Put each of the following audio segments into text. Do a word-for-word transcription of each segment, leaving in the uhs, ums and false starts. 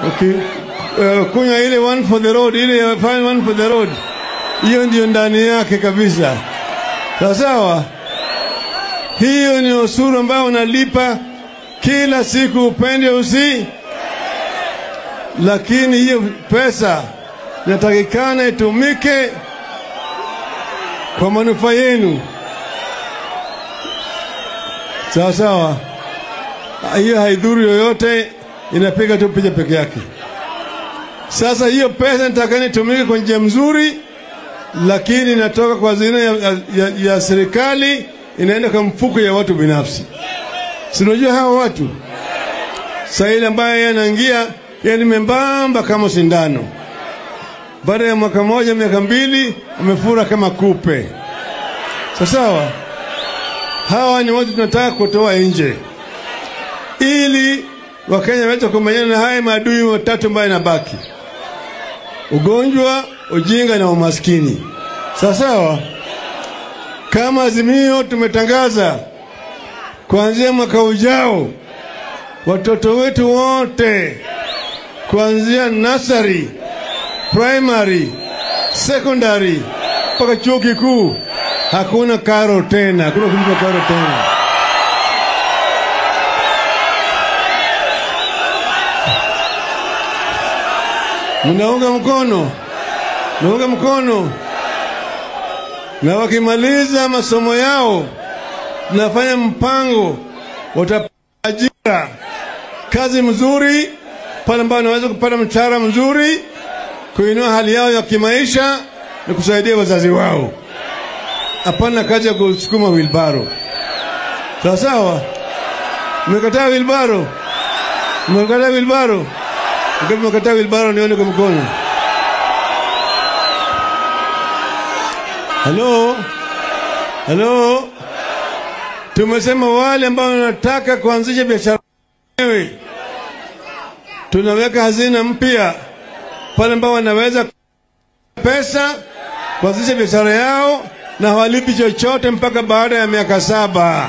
Okay. Uh, kunya ile one for the road, ile fine one for the road. Hiyo ndio ndani yake kabisa. Sawa? Hiyo ni ushuru ambao unalipa kila siku upende usi. Lakini hiyo pesa inatakikana itumike kwa manufaa yenu. Sawa sawa. Hiyo haidhuru yoyote, inapiga tu picha peke yake. Sasa hiyo pesa nitakani itumike kwa njia mzuri, lakini inatoka kwa hazina ya, ya, ya serikali inaenda kwa mfuko ya watu binafsi. Si unajua hao watu sasa ile ambaye yanaingia yani membamba kama sindano. Baada ya mwaka moja miaka mbili umefura kama kupe. Sawa? Hawa ni watu tunataka kutoa nje ili Wakenya waweze kumenyana na haya maadui watatu ambayo yanabaki: ugonjwa, ujinga na umaskini. Sawa? Kama Azimio tumetangaza kuanzia mwaka ujao watoto wetu wote kuanzia nursery, primary, secondary mpaka chuo kikuu hakuna karo tena, hakuna kulipa karo tena. Mnaunga mkono? Mnaunga mkono? Na wakimaliza masomo yao tunafanya mpango watapata kazi mzuri pale ambapo wanaweza kupata mshahara mzuri, kuinua hali yao ya kimaisha na kusaidia wazazi wao. Hapana kazi ya kusukuma wheelbarrow. Sawa sawa? Mmekataa wheelbarrow? Mmekataa wheelbarrow? Kama mmekataa wheelbarrow nione kwa mkono. Hello? Hello? Tumesema wale ambao wanataka kuanzisha biashara wenyewe, tunaweka hazina mpya pale ambao wanaweza pesa kuanzisha biashara yao na hawalipi chochote mpaka baada ya miaka saba.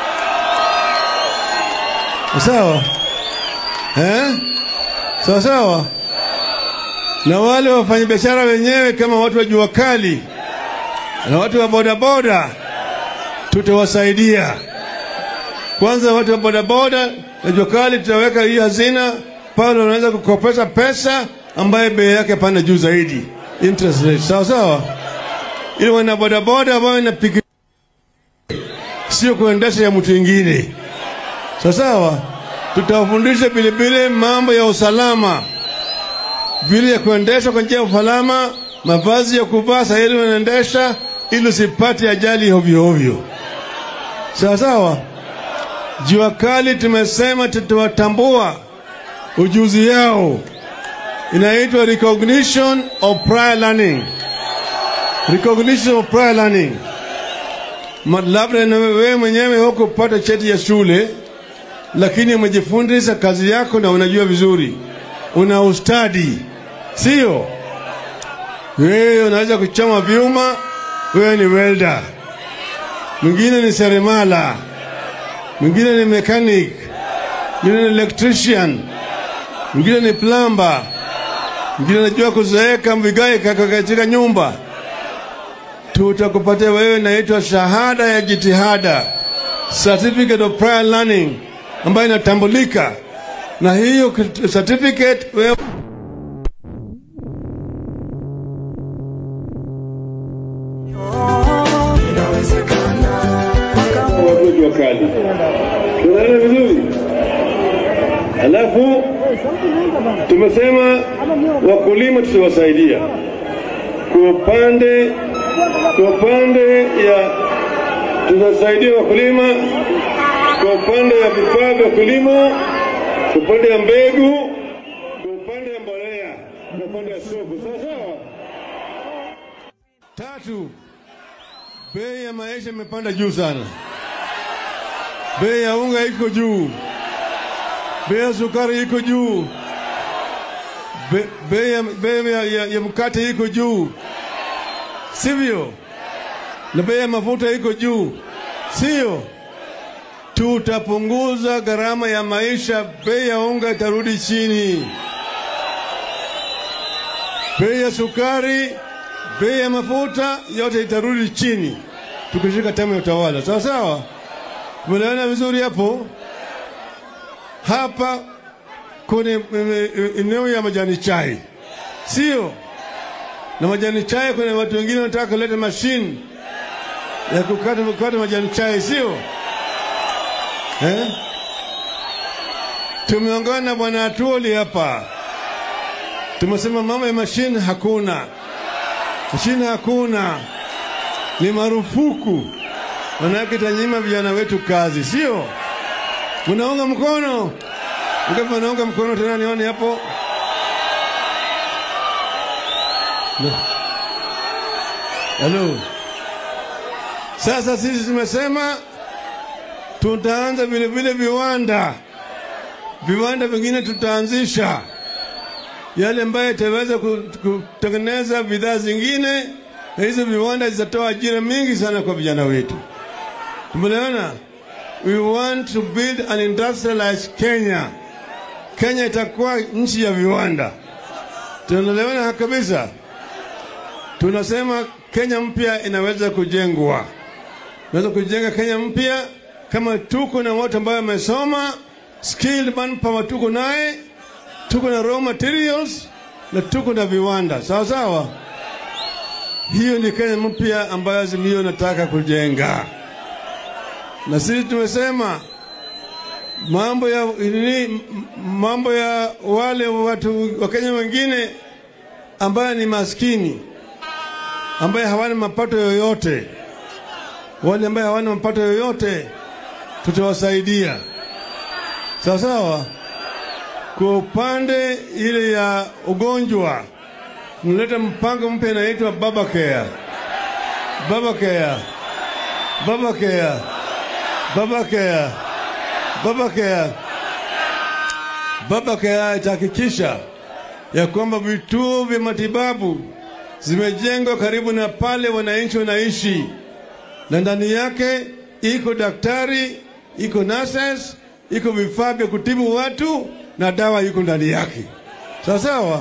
Sawa? Eh? Sawa sawa? Na wale wafanyabiashara wenyewe kama watu wa jua kali na watu wa bodaboda tutawasaidia. Kwanza watu wa bodaboda na jua kali tutaweka hii hazina pale wanaweza kukopesha pesa ambaye bei yake pana juu zaidi, interest rate. Sawa sawa? Ili wana bodaboda ambao inapiki sio kuendesha ya mtu mwingine. Sawa sawa? Tutawafundisha vile vile mambo ya usalama, vile ya kuendesha kwa njia ya usalama, mavazi ya kuvaa sasa ili wanaendesha ili usipate ajali hovyo hovyo. Sawa sawa? Jua kali tumesema tutawatambua ujuzi yao. Inaitwa recognition of prior learning. Recognition of prior learning. Labda na wewe mwenyewe huko kupata cheti ya shule, lakini umejifundisha kazi yako na unajua vizuri, una ustadi, sio? Wewe unaweza kuchoma vyuma, wewe ni welder, mwingine ni seremala, mwingine ni mechanic, mwingine ni electrician, mwingine ni plumber, mwingine anajua kuzeeka vigae katika nyumba. Tutakupatia wewe inaitwa shahada ya jitihada, certificate of prior learning, ambayo inatambulika. Na hiyo certificate wewe wakali. Tunaelewa vizuri? Alafu tumesema wakulima tutawasaidia kwa upande kwa upande ya tutasaidia wakulima kwa upande ya vifaa vya kulima, kwa upande ya mbegu, kwa upande ya mbolea, kwa upande ya soko. Sawa? Tatu, bei ya maisha imepanda juu sana. Bei ya unga iko juu. Bei ya sukari iko juu. Be, bei ya, bei ya, ya, ya mkate iko juu. Sivyo? Na bei ya mafuta iko juu. Sio? Tutapunguza gharama ya maisha, bei ya unga itarudi chini. bei ya sukari, bei ya mafuta yote itarudi chini tukishika tamu ya utawala. Sawa sawa? Mnaona vizuri hapo? Hapa kuna eneo ya majani chai, sio? Na majani chai kuna watu wengine wanataka kuleta machine ya kukata kukata majani chai, sio? Eh? Tumeongana na bwana Atwoli hapa. Tumesema mama ya machine hakuna. Machine hakuna. Ni marufuku. Manake tanyima vijana wetu kazi, sio? Unaunga mkono? Ngapi unaunga mkono tena nione hapo? No. Hello. Sasa sisi tumesema tutaanza vile vile viwanda. Viwanda vingine tutaanzisha. Yale ambayo itaweza kutengeneza bidhaa zingine, na hizo viwanda zitatoa ajira mingi sana kwa vijana wetu. Tumeelewana? We want to build an industrialized Kenya. Kenya itakuwa nchi ya viwanda. Tunaelewana kabisa? Tunasema Kenya mpya inaweza kujengwa. Tunaweza kujenga Kenya mpya kama tuko na watu ambao wamesoma, skilled manpower tuko naye, tuko na raw materials na tuko na viwanda. Sawa sawa? Hiyo ni Kenya mpya ambayo Azimio nataka kujenga. Na sisi tumesema mambo ya ini, mambo ya wale watu wa Kenya wengine ambao ni maskini, ambao hawana mapato yoyote, wale ambao hawana mapato yoyote tutawasaidia. Sawa sawa? Kwa upande ile ya ugonjwa tunaleta mpango mpya unaitwa Baba Care. Baba Care. Baba Care. Baba Care. Baba Care. Baba Care itahakikisha ya kwamba vituo vya matibabu zimejengwa karibu na pale wananchi wanaishi, na ndani yake iko daktari, iko nurses, iko vifaa vya kutibu watu na dawa iko ndani yake. Sawa sawa?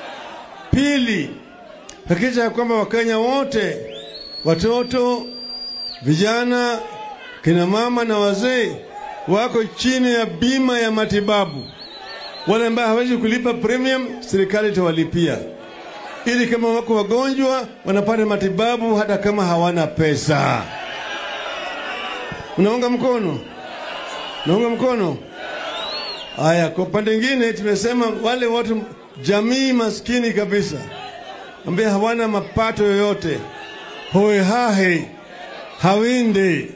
Pili, hakikisha ya kwamba Wakenya wote, watoto, vijana, kina mama na wazee wako chini ya bima ya matibabu. Wale ambao hawezi kulipa premium, serikali itawalipia, ili kama wako wagonjwa wanapata matibabu hata kama hawana pesa. Unaunga mkono? Unaunga mkono? Aya, kwa pande nyingine tumesema wale watu jamii maskini kabisa ambao hawana mapato yoyote, hoe hahe, hawinde,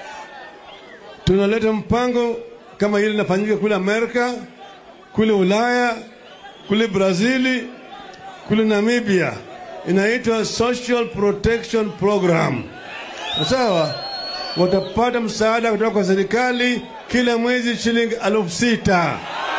tunaleta mpango kama ile inafanyika kule Amerika, kule Ulaya, kule Brazili, kule Namibia, inaitwa Social Protection Program. Sawa? Watapata msaada kutoka kwa serikali kila mwezi shilingi elfu sita.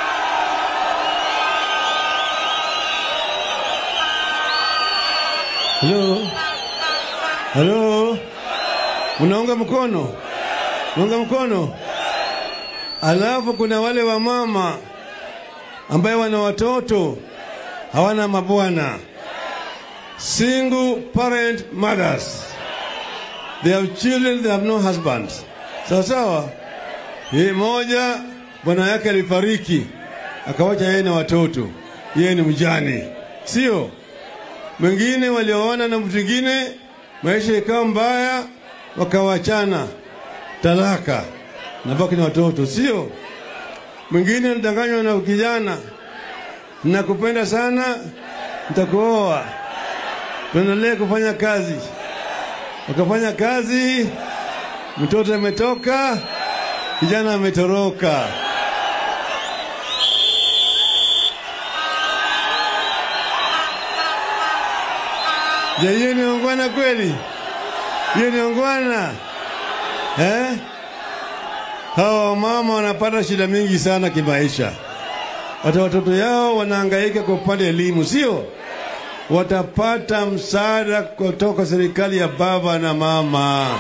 Hello? Hello? Unaunga mkono? Unaunga mkono? Alafu kuna wale wa mama ambao wana watoto hawana mabwana, single parent mothers. They have children, they have no husbands. Sawa sawa? Yeye moja bwana yake alifariki, akawacha yeye na watoto, yeye ni mjane, sio? Mwingine walioana na mtu mwingine, maisha ikawa mbaya, wakawachana, talaka, na baki na watoto, sio? Mwingine anadanganywa na kijana, nakupenda sana, nitakuoa, tuendelee kufanya kazi. Wakafanya kazi, mtoto ametoka, kijana ametoroka. Je, hiyo ni ongwana kweli? Hiyo ni ongwana? Eh? Hawa mama wanapata shida mingi sana kimaisha. Hata watoto yao wanahangaika kwa upande elimu, sio? Watapata msaada kutoka serikali ya baba na mama.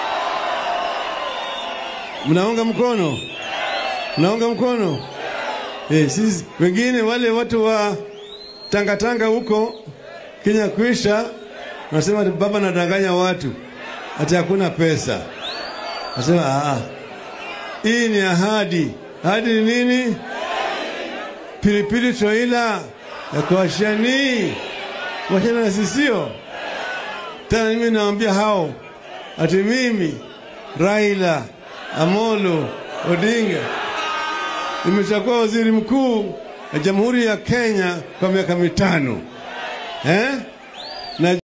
Mnaunga mkono? Mnaunga mkono? Eh, sisi wengine wale watu wa Tanga Tanga huko Kenya kwisha, nasema baba nadanganya watu ati hakuna pesa. Nasema ah, hii ni ahadi. Ahadi ni nini? Pilipili toila ya kuwashani washana na sisio. Tena mimi naambia hao ati mimi Raila Amolo Odinga nimechagua waziri mkuu wa Jamhuri ya Kenya kwa miaka mitano. Eh? Na